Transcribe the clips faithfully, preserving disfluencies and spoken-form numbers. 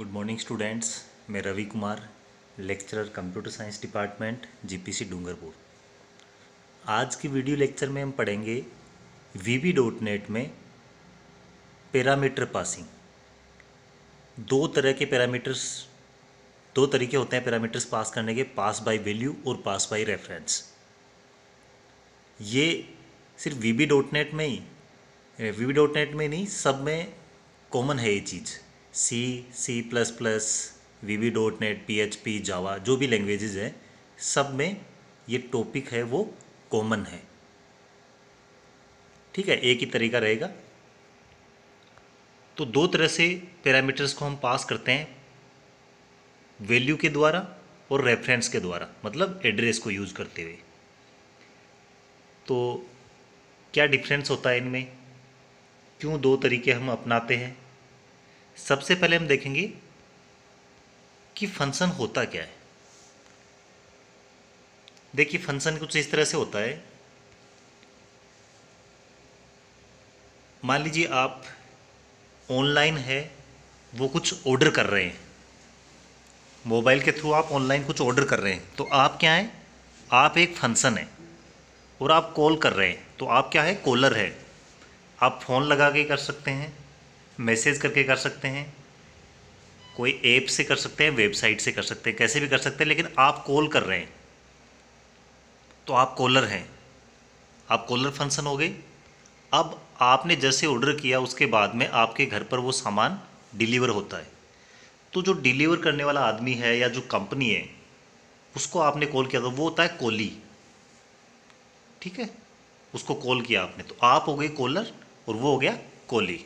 Good morning students. मैं Ravi Kumar, lecturer computer science department GPC Dungarpur. आज की वीडियो लेक्चर में हम पढ़ेंगे वीबी डॉट नेट में पैरामीटर पासिंग। दो तरह के पैरामीटर्स दो तरीके होते हैं पैरामीटर्स पास करने के, पास बाय वैल्यू और पास बाय रेफरेंस। ये सिर्फ वीबी डॉट नेट में ही वीबी डॉट नेट में नहीं, सब में कॉमन है ये चीज़। C C plus plus V B dot net P H P Java जो भी लैंग्वेजेस हैं, सब में ये टॉपिक है वो कॉमन है। ठीक है, एक ही तरीका रहेगा। तो दो तरह से पैरामीटर्स को हम पास करते हैं, वैल्यू के द्वारा और रेफरेंस के द्वारा, मतलब एड्रेस को यूज़ करते हुए। तो क्या डिफरेंस होता है इनमें, क्यों दो तरीके हम अपनाते हैं? सबसे पहले हम देखेंगे कि फंक्शन होता क्या है। देखिए, फंक्शन कुछ इस तरह से होता है। मान लीजिए आप ऑनलाइन है, वो कुछ ऑर्डर कर रहे हैं, मोबाइल के थ्रू आप ऑनलाइन कुछ ऑर्डर कर रहे हैं। तो आप क्या हैं? आप एक फंक्शन है और आप कॉल कर रहे हैं, तो आप क्या है? कॉलर है। आप फ़ोन लगा के कर सकते हैं, मैसेज करके कर सकते हैं, कोई ऐप से कर सकते हैं, वेबसाइट से कर सकते हैं, कैसे भी कर सकते हैं, लेकिन आप कॉल कर रहे हैं तो आप कॉलर हैं। आप कॉलर फंक्शन हो गए। अब आपने जैसे ऑर्डर किया उसके बाद में आपके घर पर वो सामान डिलीवर होता है। तो जो डिलीवर करने वाला आदमी है या जो कंपनी है, उसको आपने कॉल किया, तो वो होता है कॉली। ठीक है, उसको कॉल किया आपने, तो आप हो गए कॉलर और वो हो गया कॉली।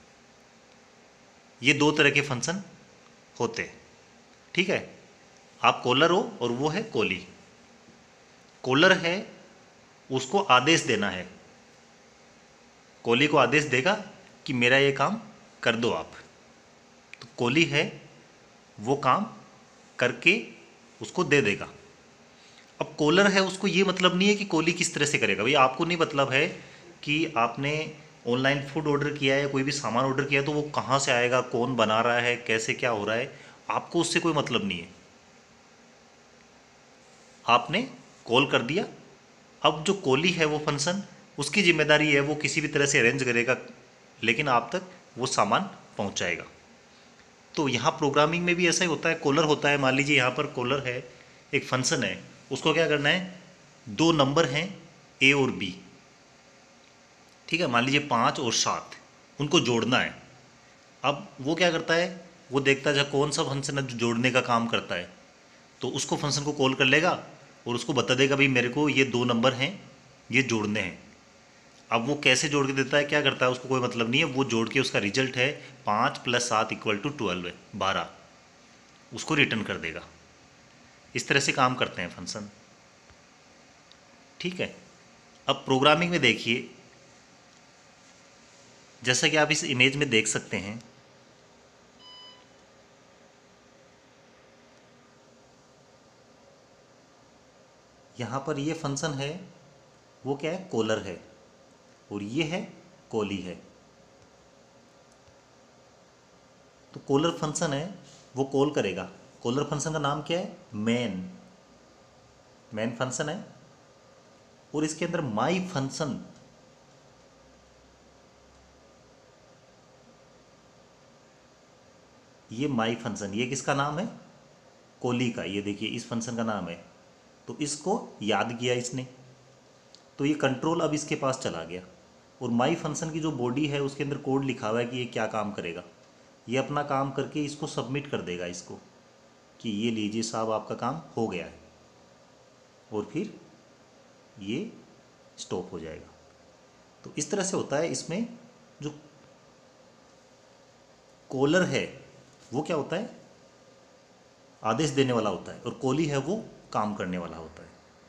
ये दो तरह के फंक्शन होते हैं। ठीक है, आप कॉलर हो और वो है कॉली। कॉलर है, उसको आदेश देना है, कॉली को आदेश देगा कि मेरा ये काम कर दो आप। तो कॉली है, वो काम करके उसको दे देगा। अब कॉलर है, उसको ये मतलब नहीं है कि कॉली किस तरह से करेगा। भाई आपको नहीं मतलब है कि आपने ऑनलाइन फूड ऑर्डर किया है या कोई भी सामान ऑर्डर किया है तो वो कहाँ से आएगा, कौन बना रहा है, कैसे क्या हो रहा है, आपको उससे कोई मतलब नहीं है। आपने कॉल कर दिया। अब जो कॉली है वो फंक्शन, उसकी जिम्मेदारी है वो किसी भी तरह से अरेंज करेगा, लेकिन आप तक वो सामान पहुंचाएगा। तो यहाँ प्रोग्रामिंग में भी ऐसा ही होता है। कॉलर होता है, मान लीजिए यहाँ पर कॉलर है, एक फंक्शन है, उसको क्या करना है? दो नंबर हैं ए और बी। ठीक है, मान लीजिए पाँच और सात, उनको जोड़ना है। अब वो क्या करता है? वो देखता है कौन सा फंक्शन है जो जोड़ने का काम करता है, तो उसको फंक्शन को कॉल कर लेगा और उसको बता देगा भाई मेरे को ये दो नंबर हैं, ये जोड़ने हैं। अब वो कैसे जोड़ के देता है, क्या करता है, उसको कोई मतलब नहीं है। वो जोड़ के उसका रिजल्ट है पाँच प्लस सात इक्वल टू ट्वेल्व है, बारह, उसको रिटर्न कर देगा। इस तरह से काम करते हैं फंक्शन। ठीक है, अब प्रोग्रामिंग में देखिए, जैसा कि आप इस इमेज में देख सकते हैं, यहाँ पर ये फंक्शन है, वो क्या है? कॉलर है, और ये है कॉली है। तो कॉलर फंक्शन है, वो कॉल करेगा। कॉलर फंक्शन का नाम क्या है? मेन। मेन फंक्शन है, और इसके अंदर माई फंक्शन, ये माई फंक्शन, ये किसका नाम है? कॉली का। ये देखिए, इस फंक्शन का नाम है। तो इसको याद किया इसने, तो ये कंट्रोल अब इसके पास चला गया, और माई फंक्शन की जो बॉडी है उसके अंदर कोड लिखा हुआ है कि ये क्या काम करेगा। ये अपना काम करके इसको सबमिट कर देगा इसको, कि ये लीजिए साहब आपका काम हो गया है, और फिर ये स्टॉप हो जाएगा। तो इस तरह से होता है। इसमें जो कॉलर है वो क्या होता है? आदेश देने वाला होता है, और कॉली है वो काम करने वाला होता है।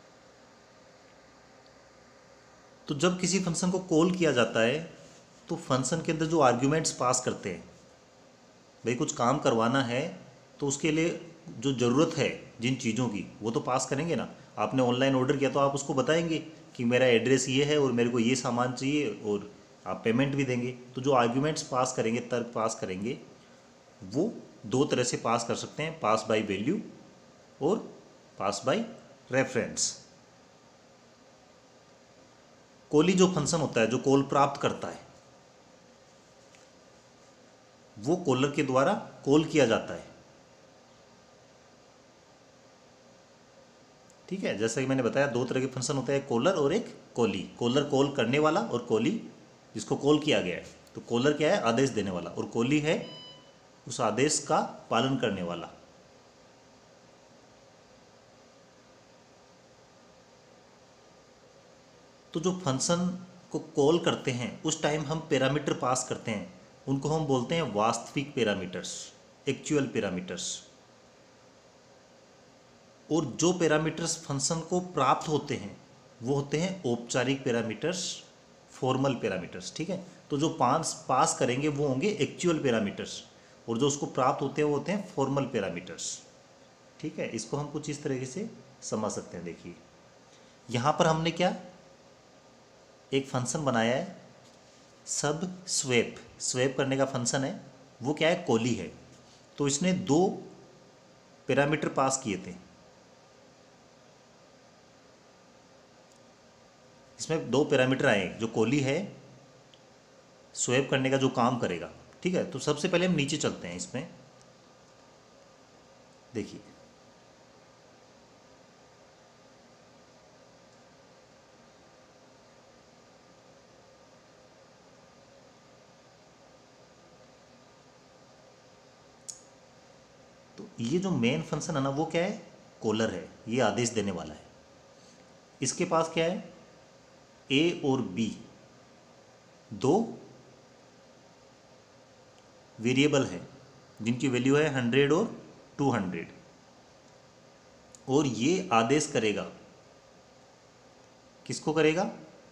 तो जब किसी फंक्शन को कॉल किया जाता है तो फंक्शन के अंदर जो आर्ग्यूमेंट्स पास करते हैं, भाई कुछ काम करवाना है तो उसके लिए जो ज़रूरत है जिन चीज़ों की, वो तो पास करेंगे ना। आपने ऑनलाइन ऑर्डर किया तो आप उसको बताएंगे कि मेरा एड्रेस ये है और मेरे को ये सामान चाहिए, और आप पेमेंट भी देंगे। तो जो आर्ग्यूमेंट्स पास करेंगे, तर्क पास करेंगे, वो दो तरह से पास कर सकते हैं, पास बाय वैल्यू और पास बाय रेफरेंस। कॉली जो फंक्शन होता है, जो कॉल प्राप्त करता है, वो कॉलर के द्वारा कॉल किया जाता है। ठीक है, जैसा कि मैंने बताया दो तरह के फंक्शन होते हैं, कॉलर और एक कॉली। कॉलर कॉल करने वाला और कॉली जिसको कॉल किया गया है। तो कॉलर क्या है, आदेश देने वाला, और कॉली है उस आदेश का पालन करने वाला। तो जो फंक्शन को कॉल करते हैं उस टाइम हम पैरामीटर पास करते हैं, उनको हम बोलते हैं वास्तविक पैरामीटर्स, एक्चुअल पैरामीटर्स। और जो पैरामीटर्स फंक्शन को प्राप्त होते हैं वो होते हैं औपचारिक पैरामीटर्स, फॉर्मल पैरामीटर्स। ठीक है, तो जो पास पास करेंगे वो होंगे एक्चुअल पैरामीटर्स, और जो उसको प्राप्त होते हैं वो होते हैं फॉर्मल पैरामीटर्स। ठीक है, इसको हम कुछ इस तरीके से समझ सकते हैं। देखिए यहाँ पर हमने क्या एक फंक्शन बनाया है, सब स्वैप, स्वैप करने का फंक्शन है। वो क्या है, कॉली है। तो इसने दो पैरामीटर पास किए थे, इसमें दो पैरामीटर आए जो कॉली है, स्वैप करने का जो काम करेगा। ठीक है, तो सबसे पहले हम नीचे चलते हैं इसमें। देखिए तो ये जो मेन फंक्शन है ना, वो क्या है, कॉलर है, ये आदेश देने वाला है। इसके पास क्या है, ए और बी दो वेरिएबल है जिनकी वैल्यू है हंड्रेड और टू हंड्रेड, और ये आदेश करेगा, किसको करेगा,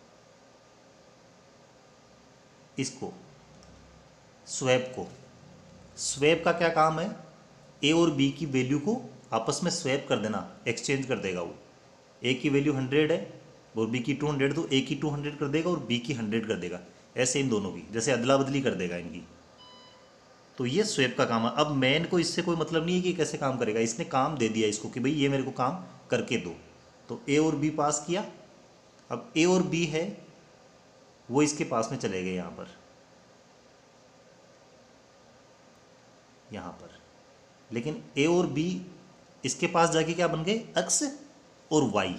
इसको, स्वैप को। स्वैप का क्या काम है, ए और बी की वैल्यू को आपस में स्वैप कर देना, एक्सचेंज कर देगा। वो ए की वैल्यू हंड्रेड है और बी की टू हंड्रेड, तो ए की टू हंड्रेड कर देगा और बी की हंड्रेड कर देगा, ऐसे इन दोनों की, जैसे अदला बदली कर देगा इनकी। तो ये स्वैप का काम है। अब मैन को इससे कोई मतलब नहीं है कि कैसे काम करेगा, इसने काम दे दिया इसको कि भाई ये मेरे को काम करके दो। तो ए और बी पास किया, अब ए और बी है वो इसके पास में चले गए यहाँ पर, यहाँ पर। लेकिन ए और बी इसके पास जाके क्या बन गए, एक्स और वाई।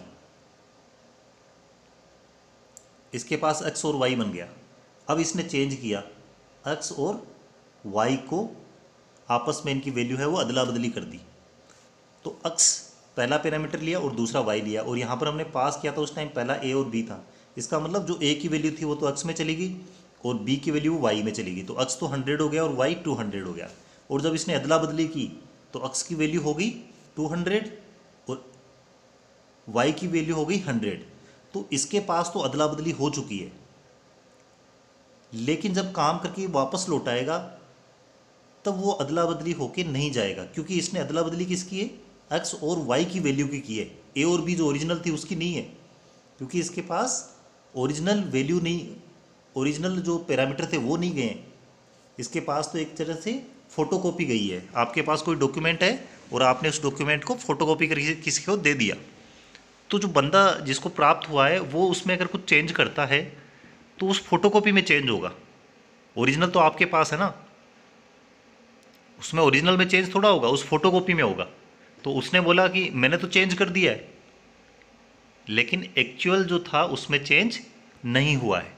इसके पास एक्स और वाई बन गया। अब इसने चेंज किया, एक्स और वाई को आपस में इनकी वैल्यू है वो अदला बदली कर दी। तो एक्स पहला पैरामीटर लिया और दूसरा वाई लिया, और यहाँ पर हमने पास किया था उस टाइम पहला ए और बी था। इसका मतलब जो ए की वैल्यू थी वो तो एक्स में चली गई और बी की वैल्यू वाई में चली गई। तो एक्स तो हंड्रेड हो गया और वाई टू हंड्रेड हो गया। और जब इसने अदला बदली की तो एक्स की वैल्यू हो गई टू हंड्रेड और वाई की वैल्यू हो गई हंड्रेड। तो इसके पास तो अदला बदली हो चुकी है, लेकिन जब काम करके वापस लौटाएगा तब वो अदला बदली होके नहीं जाएगा, क्योंकि इसने अदला बदली किसकी है, एक्स और वाई की वैल्यू की की है। ए और बी जो ओरिजिनल थी उसकी नहीं है, क्योंकि इसके पास ओरिजिनल वैल्यू नहीं, ओरिजिनल जो पैरामीटर थे वो नहीं गए। इसके पास तो एक तरह से फोटोकॉपी गई है। आपके पास कोई डॉक्यूमेंट है और आपने उस डॉक्यूमेंट को फोटोकॉपी करके किसी को दे दिया, तो जो बंदा जिसको प्राप्त हुआ है वो उसमें अगर कुछ चेंज करता है तो उस फोटोकॉपी में चेंज होगा। ओरिजिनल तो आपके पास है ना, उसमें ओरिजिनल में चेंज थोड़ा होगा, उस फोटोकॉपी में होगा। तो उसने बोला कि मैंने तो चेंज कर दिया है, लेकिन एक्चुअल जो था उसमें चेंज नहीं हुआ है।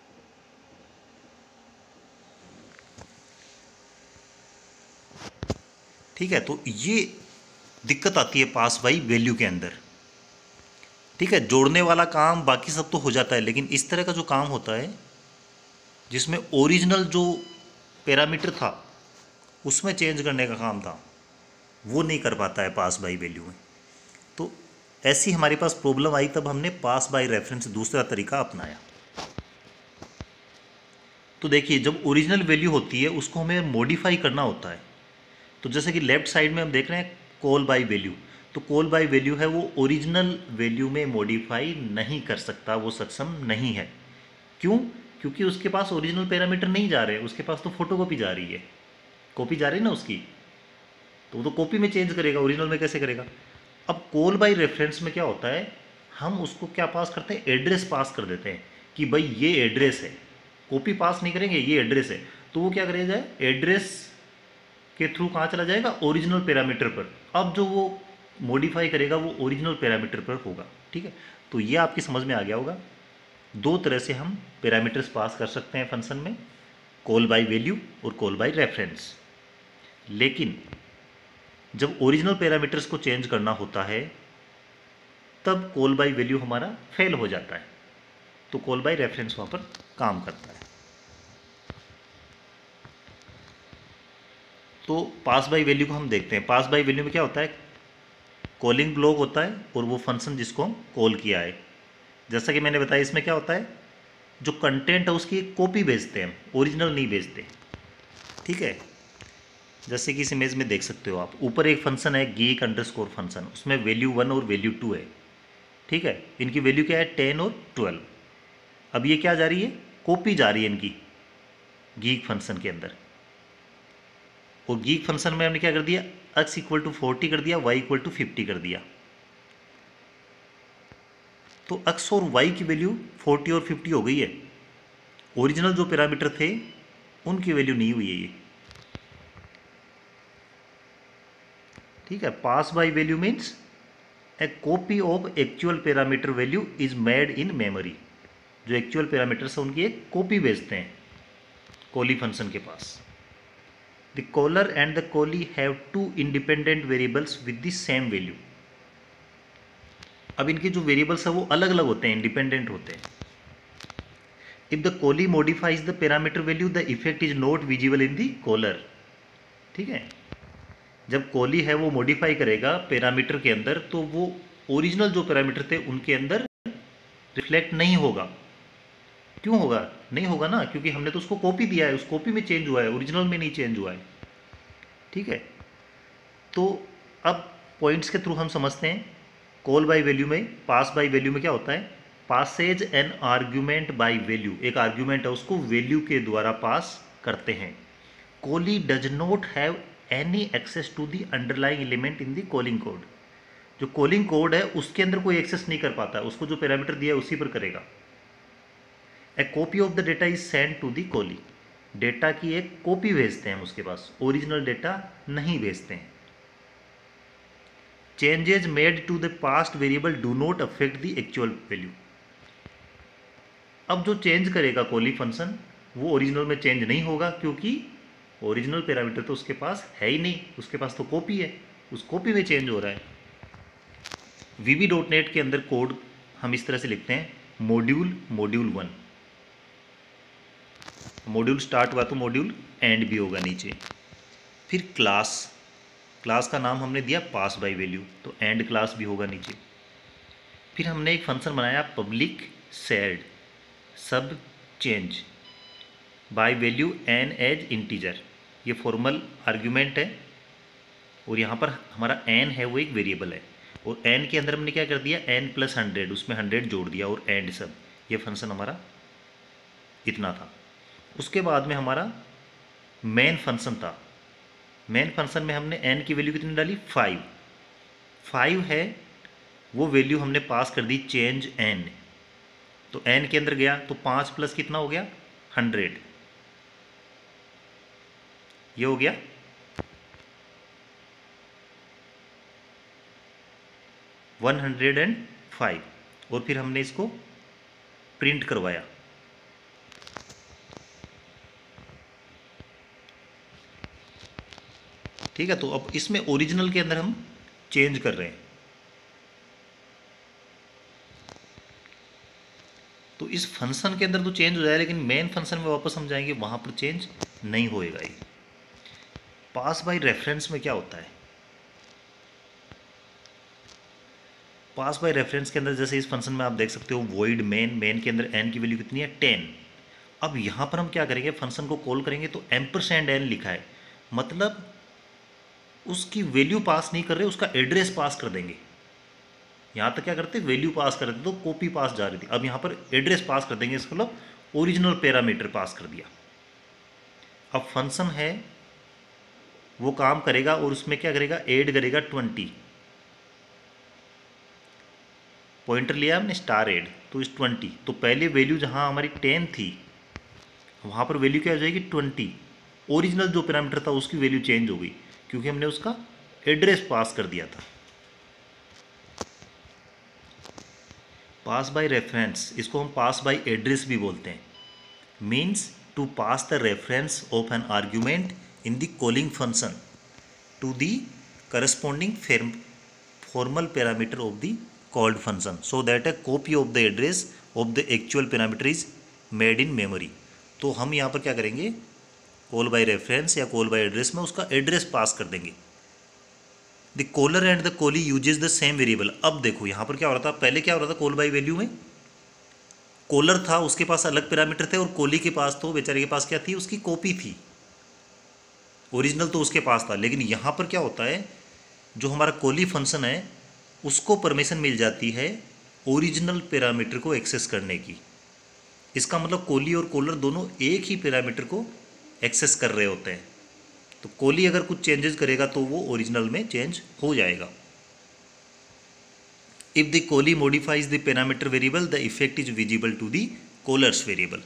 ठीक है, तो ये दिक्कत आती है पास बाई वैल्यू के अंदर। ठीक है, जोड़ने वाला काम बाकी सब तो हो जाता है, लेकिन इस तरह का जो काम होता है जिसमें ओरिजिनल जो पैरामीटर था उसमें चेंज करने का काम था, वो नहीं कर पाता है पास बाई वैल्यू में। तो ऐसी हमारे पास प्रॉब्लम आई, तब हमने पास बाई रेफरेंस दूसरा तरीका अपनाया। तो देखिए, जब ओरिजिनल वैल्यू होती है उसको हमें मॉडिफाई करना होता है। तो जैसे कि लेफ्ट साइड में हम देख रहे हैं कॉल बाई वैल्यू, तो कॉल बाई वैल्यू है वो ओरिजिनल वैल्यू में मॉडिफाई नहीं कर सकता, वो सक्षम नहीं है। क्यों? क्योंकि उसके पास ओरिजिनल पैरामीटर नहीं जा रहे, उसके पास तो फोटोकॉपी जा रही है। कॉपी जा रही है ना उसकी, तो वो तो कॉपी में चेंज करेगा, ओरिजिनल में कैसे करेगा। अब कॉल बाय रेफरेंस में क्या होता है, हम उसको क्या पास करते हैं, एड्रेस पास कर देते हैं कि भाई ये एड्रेस है, कॉपी पास नहीं करेंगे, ये एड्रेस है। तो वो क्या करेगा, एड्रेस के थ्रू कहाँ चला जाएगा, ओरिजिनल पैरामीटर पर। अब जो वो मॉडिफाई करेगा वो ओरिजिनल पैरामीटर पर होगा। ठीक है, तो ये आपकी समझ में आ गया होगा। दो तरह से हम पैरामीटर्स पास कर सकते हैं फंक्शन में, कॉल बाय वैल्यू और कॉल बाय रेफरेंस। लेकिन जब ओरिजिनल पैरामीटर्स को चेंज करना होता है तब कॉल बाय वैल्यू हमारा फेल हो जाता है, तो कॉल बाय रेफरेंस वहाँ पर काम करता है। तो पास बाय वैल्यू को हम देखते हैं। पास बाय वैल्यू में क्या होता है, कॉलिंग ब्लॉक होता है और वो फंक्शन जिसको हम कॉल किया है। जैसा कि मैंने बताया, इसमें क्या होता है, जो कंटेंट है उसकी एक कॉपी भेजते हैं, ओरिजिनल नहीं भेजते। ठीक है, जैसे कि इस इमेज में देख सकते हो आप, ऊपर एक फंक्शन है गीक अंडरस्कोर फंक्शन, उसमें वैल्यू वन और वैल्यू टू है। ठीक है, इनकी वैल्यू क्या है, टेन और ट्वेल्व। अब ये क्या जा रही है, कॉपी जा रही है इनकी गीक फंक्शन के अंदर। और गीक फंक्शन में हमने क्या कर दिया, एक्स इक्वल टू फोर्टी कर दिया, वाई इक्वल टू फिफ्टी कर दिया। तो एक्स और वाई की वैल्यू फोर्टी और फिफ्टी हो गई है, ओरिजिनल जो पैरामीटर थे उनकी वैल्यू नहीं हुई है ये। ठीक है, pass by value means a copy of actual parameter value is made in memory. जो एक्चुअल पैरामीटर्स है उनकी एक कॉपी भेजते हैं कॉली फंक्शन के पास। The caller and the callee have two independent variables with the same value. अब इनके जो वेरिएबल्स है वो अलग अलग होते हैं, इंडिपेंडेंट होते हैं। If the callee modifies the parameter value the effect is not visible in the caller. ठीक है, जब कॉली है वो मॉडिफाई करेगा पैरामीटर के अंदर, तो वो ओरिजिनल जो पैरामीटर थे उनके अंदर रिफ्लेक्ट नहीं होगा। क्यों होगा, नहीं होगा ना, क्योंकि हमने तो उसको कॉपी दिया है, उस कॉपी में चेंज हुआ है, ओरिजिनल में नहीं चेंज हुआ है। ठीक है, तो अब पॉइंट्स के थ्रू हम समझते हैं। कॉल बाय वैल्यू में, पास बाय वैल्यू में क्या होता है, passes an argument by value, एक आर्ग्यूमेंट है उसको वैल्यू के द्वारा पास करते हैं। Callee does not have any access to the underlying element in the calling code. जो कॉलिंग कोड है उसके अंदर कोई एक्सेस नहीं कर पाता, उसको जो पैरामीटर दिया है उसी पर करेगा। A copy of the data is send to the callee. Data की एक कॉपी भेजते हैं हम उसके पास, ओरिजिनल डेटा नहीं भेजते हैं। Changes made to the past variable do not affect the actual value. अब जो चेंज करेगा कॉली फंक्शन वो ओरिजिनल में चेंज नहीं होगा, क्योंकि ओरिजिनल पैरामीटर तो उसके पास है ही नहीं, उसके पास तो कॉपी है, उस कॉपी में चेंज हो रहा है। वी बी डॉट नेट के अंदर कोड हम इस तरह से लिखते हैं, module module one, module start हुआ तो मॉड्यूल एंड भी होगा नीचे। फिर क्लास, क्लास का नाम हमने दिया पास बाय वैल्यू, तो एंड क्लास भी होगा नीचे। फिर हमने एक फंक्शन बनाया public shared sub change by value n as integer. ये फॉर्मल आर्ग्यूमेंट है और यहाँ पर हमारा एन है वो एक वेरिएबल है, और एन के अंदर हमने क्या कर दिया, एन प्लस हंड्रेड, उसमें हंड्रेड जोड़ दिया और एंड सब। ये फंक्शन हमारा इतना था। उसके बाद में हमारा मेन फंक्शन था। मेन फंक्शन में हमने एन की वैल्यू कितनी डाली, फाइव। फाइव है वो वैल्यू हमने पास कर दी चेंज एन, तो एन के अंदर गया तो पाँच प्लस कितना हो गया, हंड्रेड। ये हो गया वन हंड्रेड एंड फाइव, और फिर हमने इसको प्रिंट करवाया। ठीक है, तो अब इसमें ओरिजिनल के अंदर हम चेंज कर रहे हैं, तो इस फंक्शन के अंदर तो चेंज हो जाए, लेकिन मेन फंक्शन में वापस हम जाएंगे वहां पर चेंज नहीं होएगा। ये पास बाय रेफरेंस में क्या होता है, पास बाय रेफरेंस के अंदर जैसे इस फंक्शन में आप देख सकते हो वॉइड मेन, मेन के अंदर एन की वैल्यू कितनी है, टेन। अब यहाँ पर हम क्या करेंगे, फंक्शन को कॉल करेंगे तो एम्परसेंड एन लिखा है, मतलब उसकी वैल्यू पास नहीं कर रहे, उसका एड्रेस पास कर देंगे। यहाँ तक क्या करते, वैल्यू पास कर देते तो कॉपी पास जा रही थी, अब यहाँ पर एड्रेस पास कर देंगे, इसका मतलब ओरिजिनल पैरामीटर पास कर दिया। अब फंक्शन है वो काम करेगा और उसमें क्या करेगा, ऐड करेगा ट्वेंटी। पॉइंटर लिया हमने स्टार ऐड, तो इस ट्वेंटी, तो पहले वैल्यू जहाँ हमारी टेन थी वहाँ पर वैल्यू क्या हो जाएगी ट्वेंटी। ओरिजिनल जो पैरामीटर था उसकी वैल्यू चेंज हो गई क्योंकि हमने उसका एड्रेस पास कर दिया था। पास बाय रेफरेंस, इसको हम पास बाय एड्रेस भी बोलते हैं। Means to pass the reference of an argument in the calling function to the corresponding formal parameter of the called function so that a copy of the address of the actual parameter is made in memory. तो हम यहाँ पर क्या करेंगे, call by reference या call by address में उसका address pass कर देंगे। The caller and the callee uses the same variable. अब देखो यहाँ पर क्या हो रहा था, पहले क्या हो रहा था, कॉल बाय वैल्यू में कॉलर था उसके पास अलग पैरामीटर थे और कॉली के पास तो बेचारे के पास क्या थी, उसकी कॉपी थी। ओरिजिनल तो उसके पास था, लेकिन यहाँ पर क्या होता है, जो हमारा कॉली फंक्शन है उसको परमिशन मिल जाती है ओरिजिनल पैरामीटर को एक्सेस करने की। इसका मतलब कॉली और कॉलर दोनों एक ही पैरामीटर को एक्सेस कर रहे होते हैं। तो कॉली अगर कुछ चेंजेस करेगा तो वो ओरिजिनल में चेंज हो जाएगा। If the callee modifies the parameter variable the effect is visible to the caller's variable.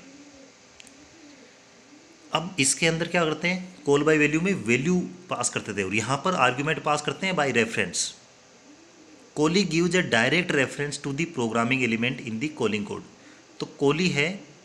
अब इसके अंदर क्या करते हैं, कॉल बाय वैल्यू में वैल्यू पास करते थे और यहाँ पर आर्ग्यूमेंट पास करते हैं by reference. Callee gives a direct reference to the programming element in the calling code. तो कॉली है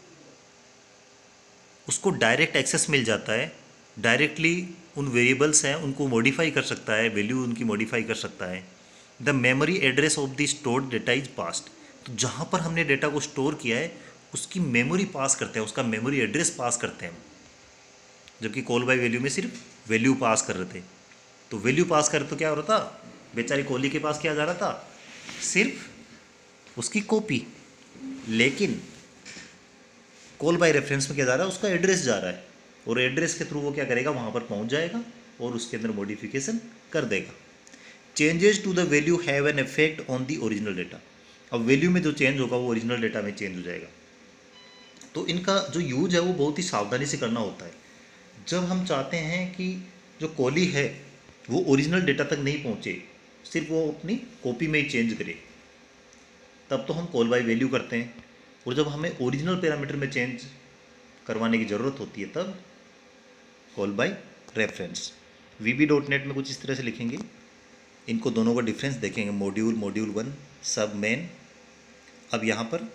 उसको डायरेक्ट एक्सेस मिल जाता है, डायरेक्टली उन वेरिएबल्स हैं उनको मॉडिफाई कर सकता है, वैल्यू उनकी मॉडिफाई कर सकता है। The memory address of the stored data is passed. तो जहाँ पर हमने डेटा को स्टोर किया है उसकी मेमोरी पास करते हैं, उसका मेमोरी एड्रेस पास करते हैं, जबकि कॉल बाय वैल्यू में सिर्फ वैल्यू पास कर रहे थे। तो वैल्यू पास कर तो क्या हो रहा था, बेचारी कॉली के पास क्या जा रहा था, सिर्फ उसकी कॉपी। लेकिन कॉल बाय रेफरेंस में क्या जा रहा है, उसका एड्रेस जा रहा है और एड्रेस के थ्रू वो क्या करेगा, वहाँ पर पहुँच जाएगा और उसके अंदर मॉडिफिकेशन कर देगा। Changes to the value have an effect on the original data. अब वैल्यू में जो चेंज होगा वो ओरिजिनल डेटा में चेंज हो जाएगा। तो इनका जो यूज है वो बहुत ही सावधानी से करना होता है। जब हम चाहते हैं कि जो कॉली है वो ओरिजिनल डेटा तक नहीं पहुँचे, सिर्फ वो अपनी कॉपी में ही चेंज करे, तब तो हम कॉल बाय वैल्यू करते हैं। और जब हमें ओरिजिनल पैरामीटर में चेंज करवाने की ज़रूरत होती है तब call by reference. V B dot net में कुछ इस तरह से लिखेंगे, इनको दोनों का डिफरेंस देखेंगे, module module one sub main. अब यहाँ पर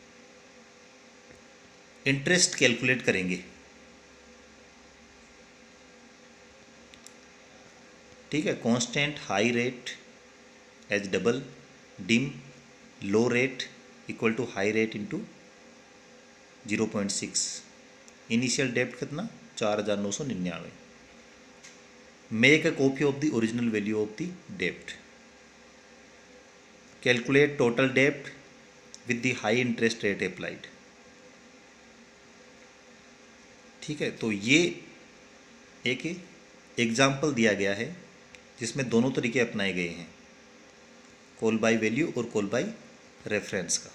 इंटरेस्ट कैलकुलेट करेंगे, ठीक है। Constant high rate as double, dim low rate equal to high rate into zero point six. Initial depth कितना, चार हज़ार नौ सौ निन्यानवे। Make a copy of the original value of the depth. Calculate total depth with the high interest rate applied. ठीक है, तो ये एक एग्जाम्पल दिया गया है जिसमें दोनों तरीके अपनाए गए हैं, कॉल बाय वैल्यू और कॉल बाय रेफरेंस का।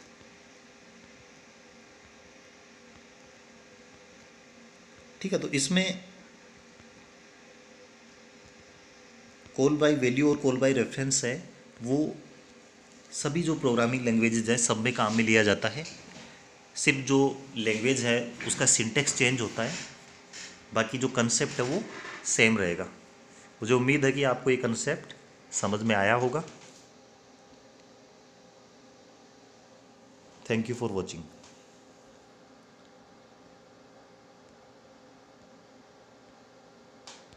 ठीक है, तो इसमें कॉल बाय वैल्यू और कॉल बाय रेफरेंस है वो सभी जो प्रोग्रामिंग लैंग्वेजेज हैं सब में काम में लिया जाता है। सिर्फ जो लैंग्वेज है उसका सिंटेक्स चेंज होता है, बाकी जो कंसेप्ट है वो सेम रहेगा। मुझे उम्मीद है कि आपको ये कंसेप्ट समझ में आया होगा। Thank you for watching.